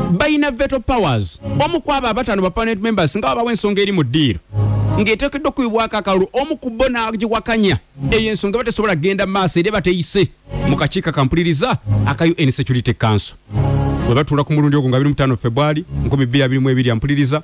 Baina veto powers. Omu kwaba abatano ba permanent members nga bawe ensonga eri mu ddiiro. Ng'eteekeddwa okuyibwako akalulu omu ku bo n'agiwakanya. Eyo ensonga batesobola genda maaso era bateyise mu kakiiko akampuliriza aka UN Security Council. Bwe batuula ku mulundi ogwo nga 25 February 2022 ampuliriza.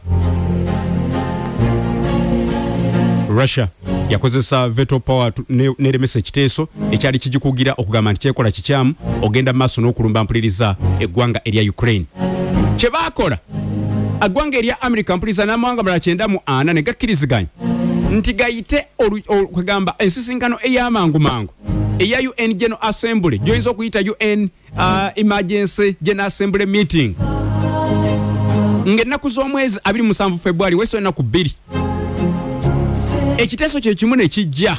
Russia yakozesa veto power neremesa ekiteeso ekyali kijikugira okugamba nti kyekola kikyamu ogenda maaso n'okulumba mpuliriza eggwanga erya Ukraine. Kye baakola aggwanga erya America mpuliriza n'amawanga malala 94 ne gakkiriziganya nti gayite okugamba ensisinkano ey'amangu mangu eya UN General Assembly gy'oyinza okuyita UN Emergency General Assembly Meeting ng'ennaku z'omwezi 27 February weso ennaku 2 ekiteeso kye kimu ne kijja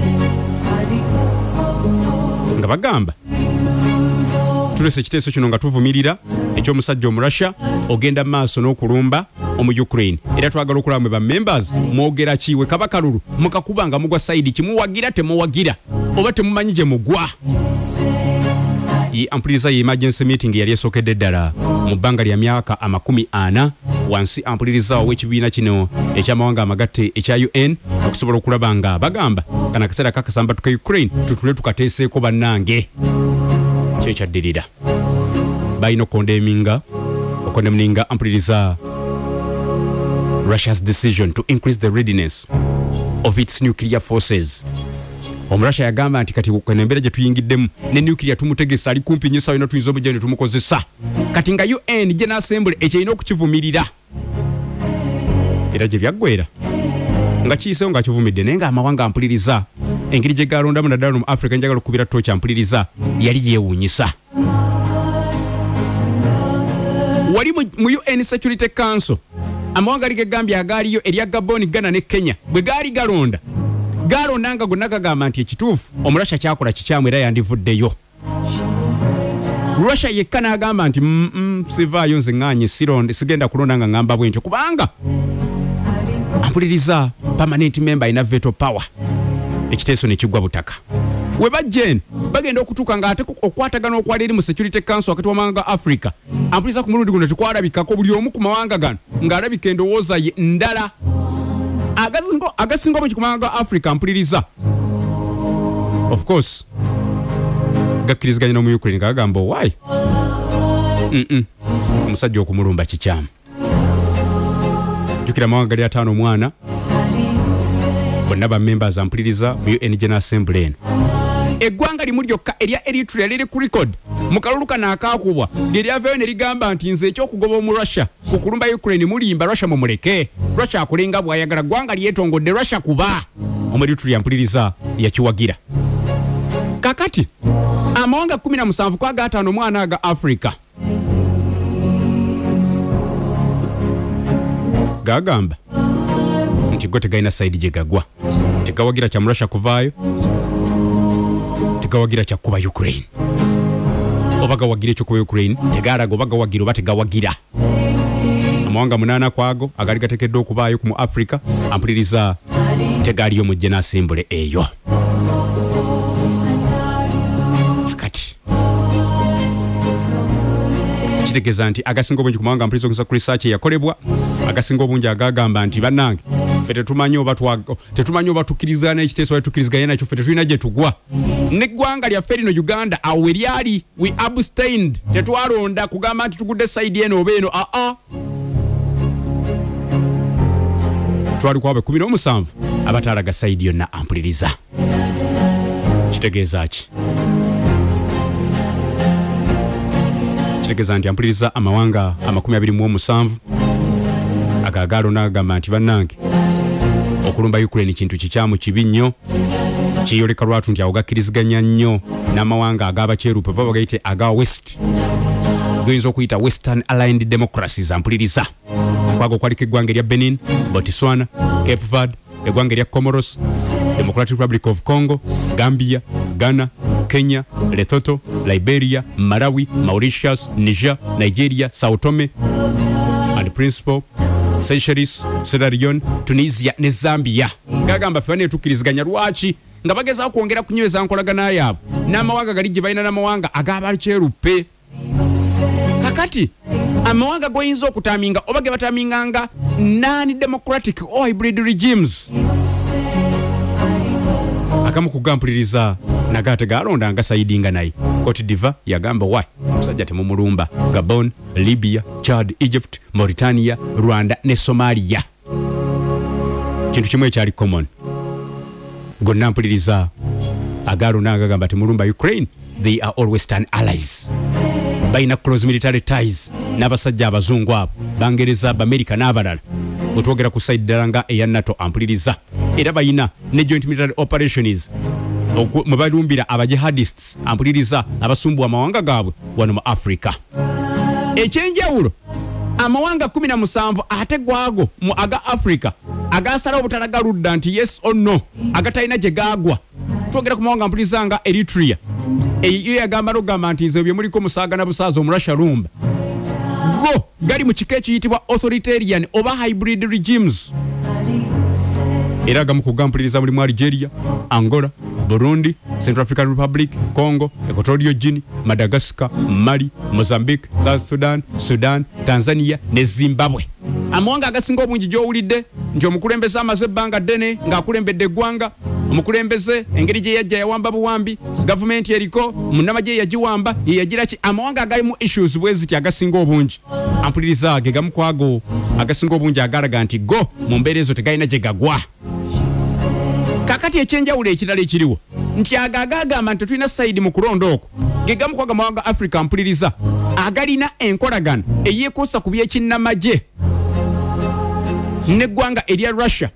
nga bagamba tulese ekiteeso kino nga tuvumirira eky'omusajja omurasha ogenda maaso n'okulumba omu Ukraine era twagala okulaba mwe ba members mwogera kiwe kabakalulu mukakuba nga mugwa side kimuwagira temuwagira oba temumanyi gye mugwa. Ampuliriza ye emergency meeting yali esookedde ddala mu bbanga lya myaka 40 wansi ampuliriza w'ekibiina kino eky'amawanga amagatte ekya UN okusobola okulaba nga bagamba kana kaseera kakasamba tuka Ukraine tutule tukateeseeko bannange kyo ekyaddirira balina okondemninga ampuliriza Russia's decision to increase the readiness of its nuclear forces. Omurasha yagamba nti kati kw'embeera gye tuyingiddemu ne nuclear tumutegesa ali kumpi nnyo sawa tuyinza omujja tumukozesa kati nga UN General Assembly ekyalina okukivumirira era gye byaggwera nga kiyiseewo nga kivumidde naye nga amawanga ampuliriza engeri gye galondamu naddala mu Africa njagala okukubira tooki ampuliriza yali yeewuunyisa. Wali mu UN Security Council amawanga ali gegambye agaaliyo erya Gabon, Ghana ne Kenya bwe gaali galondanga gonna gagamba nti ekituufu omurasha kyakola kikyamu era yandivuddeyo. Russia yekka n'agamba nti sivaayo nze ŋŋaanye sigenda kulonda nga ŋŋamba bwentyo kubanga ampuliriza permanent member ina veto power ekiteeso ne kigwa butaka. We bajjen bagenda okutuuka nga ate okwatagana okwali eri mu Security Council wakati w'amawanga ga Africa ampuliriza ku mulundi guno tekwalabikako buli omu ku mawanga gano ng'alabika endowooza ye ndala agasinga omu ku mawanga ga Africa ampuliriza of course gakkiriziganya n'omu Ukraine gagamba why omusajja okumulumba kikyamu. Jukira amawanga gali 5 omwana bonna ba members ampuliriza mu UN General Assembly eno. Eggwanga limu lyokka erya Eritrea liri ku record mu kalulu kano akaakubwa lyavayo ne ligamba nti nze ekyokugoba mu Russia ku kulumba Ukraine mulimba Russia mumuleke Russia akulenga bw'ayagala ggwanga lyetongodde Russia kuba omu Eritrea ampuliriza yakiwagira. Kakati amawanga 17 kwa gatano omwana aga Africa gagamba nti go tegalina side gye gagwa tegawagira kya Russia kuvaayo tegawagira kya kuba Ukraine oba gawagira ekyokuba Ukraine tegalaga oba gawagira oba tegawagira. Amawanga 8 kwago agali gateekeddwa okubaayo ku mu Africa ampuliriza tegaliyo mu General Assembly eyo. Akati kitegeeza nti agasinga obungi ku mawanga ampuliriza okuza ku research yakolebwa agasinga obungi agagamba nti bannange ffe tetumanyi oba tukkirizana ekiteeso oba tukkiriziganya nakyo ffe tetulina gye tugwa. N'eggwanga lyaffe lino Uganda awo eryali we abstained tetwalonda kugamba nti tugudde side eno oba eno twali kwabe 17 abataalaga side yonna ampuliriza. Kitegeeza ki? Kitegeeza nti ampuliriza amawanga 27 agagalo n'agamba nti bannange okulumba Ukraine kintu kikyamu kibi nnyo kiyoleka lwatu nti awo gakkiriziganya nnyo n'amawanga ag'abakyerupe baba bagayite aga West goyinza okuyita Western Aligned Democracies ampuliriza kwago kwaliko eggwanga erya Benin, Botswana, Cape Verde, eggwanga erya Comoros, Democratic Republic of Congo, Gambia, Ghana, Kenya, Lesotho, Liberia, Malawi, Mauritius, Niger, Nigeria, Sao Tome and Principe, Seychelles, Sierra Leone, Tunisia ne Zambia. Gagamba ffe baneetukkiriziganya lwaki nga bagezaako kwongera kunyweza nkolagana yaabwe n'amawanga gali gye balina n'amawanga ag'abakyeruppe. Kakati amawanga goyinza okutaminga oba ge bataminganga non-democratic or hybrid regimes akamu kugampuliriza nagate galonda nga sayidinga naye Cote d'Ivoire yagamba wa musajja temumulumba Gabon, Libya, Chad, Egypt, Mauritania, Rwanda ne Somalia kintu kimwe kyali common gonna mpuliriza agalonda agagamba temulumba Ukraine. They are all Western allies. Baina close military ties n'abasajja abazungu abo Bangereza, America n'abalala otwogera ku side dalanga eya NATO ampuliriza era bayina ne joint military operations mwe balumbira abajihadists ampuliriza abasumbu amawanga gaabwe wano mu Africa. Ekyenjawulo amawanga 17 ate gwago mu aga Africa agasala obutalagaludda nti yes or no agatalina gye gaagwa twogera ku mawanga ampuliriza nga Eritrea eyo yagamba lugamba nti nze bye muliko musaaga na busaaza omurasha lumba go gali mu kika ekiyitibwa authoritarian oba hybrid regimes era gamu kugampuliriza mulimu Algeria, Angola, Burundi, Central African Republic, Congo, Equatorial Guinea, Madagascar, Mali, Mozambique, South Sudan, Sudan, Tanzania ne Zimbabwe. Amawanga agasinga obungi gy'owulidde nti omukulembeze amaze ebbanga ddene ng'akulembedde eggwanga omukulembeze engeri gye yajja yawamba buwambi gavumenti eriko munnamagye yagiwamba ye yagira ki amawanga agalimu issues bwe ziti agasinga obungi ampuliriza ge gamu kwago agasinga obungi agalaga nti go mu mbeera ezo tegalina gye gagwa. Kakati ekyenjawulo ekirala ekiriwo nti agagagamba nti tulina sayidi mu kulonda okwo ge gamu kwaga amawanga Africa ampuliriza agalina enkolagano eyeekuusa ku by'ekinnamagye neggwanga erya Russia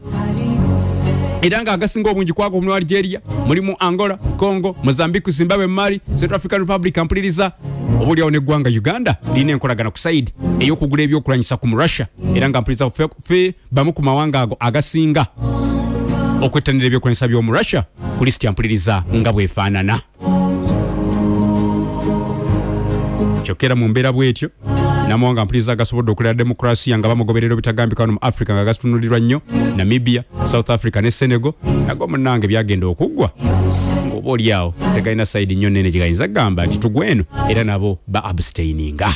era nga agasinga obungi kwago mu Algeria mulimu Angola, Congo, Mozambique, Zimbabwe, Mali, Central African Republic ampuliriza obulyawo neggwanga Uganda lina enkolagana ku sayidi ey'okugula ebyokulwanyisa ku Russia era nga ampuliriza fe bamu ku mawanga ago agasinga okwettanira ebyokulwanyisa by'omu Russia ku listi ampuliriza nga bwefaanana. Kyokera mu mbeera bwetyo namawanga ampuliriza agasobodde okulera demokrasiya nga bamugoberera bitagambika wano mu Africa nga gasitunulirwa nnyo Namibia, South Africa ne Senegal nago munnange byagenda okuggwa ng'oba olyawo tegalina sayidi nnyo nnene gye gayinza gamba nti tugweno era nabo ba abstaininga.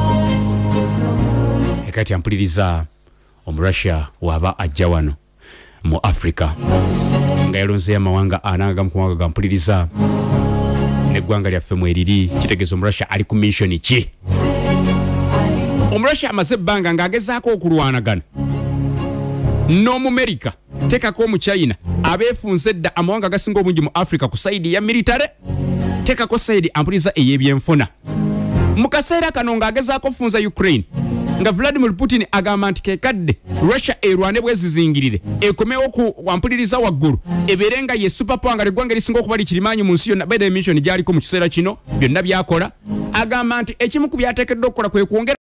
Ekati ampuliriza Omurussia waba ajja wano mu Africa nga yalonze amawanga anagamu ku mawanga gampuliriza neggwanga lyaffe mweriri kitegeeza Omurussia ali ku mission ki. Omurussia amaze ebbanga ng'agezaako okulwanagana n'Omumerika tekako mu China abeefunze dda amawanga agasinga obungi mu Africa ku sayidi ya military tekako sayidi ampuliriza ey'ebyenfuna mu kaseera kano ng'agezaako funza Ukraine nga Vladimir Putin agamba nti kekadde Russia erwane bwezizingirire ekomewo ku wampuliriza waggulu ebeere nga ye superpower nga eggwanga erisinga okuba likirimaanyi mu nsi yonna bede mission gy'aliko mu kiseera kino byonna byakola agamba nti ekimu ku byateekeddwa okukola kwe kwongera